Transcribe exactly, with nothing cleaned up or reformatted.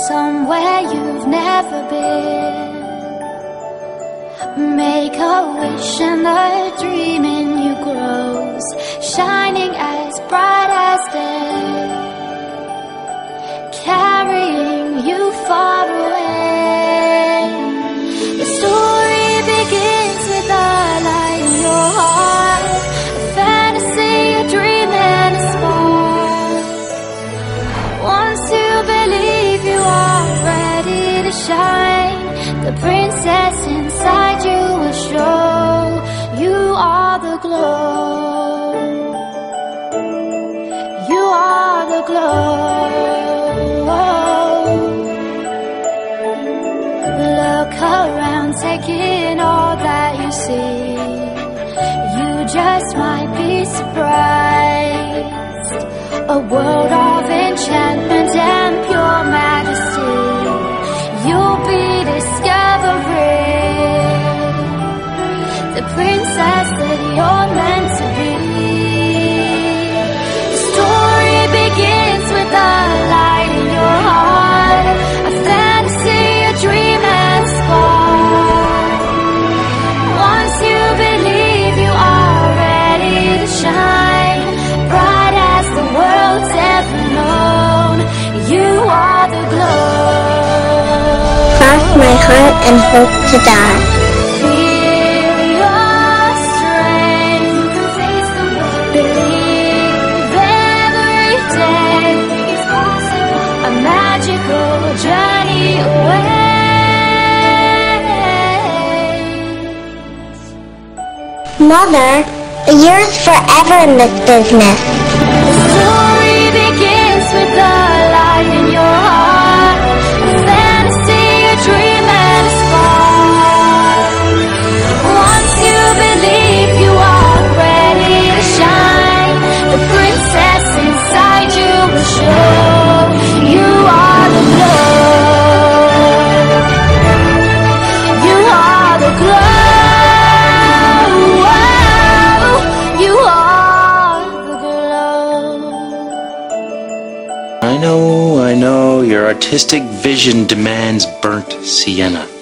somewhere you've never been. Make a wish and the dream in you grows, shining as bright as day, carrying you far away. The story begins with a light in your heart, a fantasy, a dream and a spark. Once you believe you are ready to shine, the princess inside you will show you are the glow. You are the glow. Look around, take in all that you see. You just might be surprised. A world of enchantment and pure majesty you'll be discovering, the princess that you're meant to be. The story begins with a light in your heart, a fantasy, a dream and a spark. Once you believe you are ready to shine, bright as the world's ever known, you are the glow. Cross my heart and hope to die. Feel your strength, believe every day, a magical journey awaits. Mother, a year is forever in this business. The story begins with the light in your heart, a fantasy, a dream and a spark. Once you believe you are ready to shine, the princess inside you will show you are the glow. You are the glow. You are the glow. I know, I know, your artistic vision demands burnt sienna.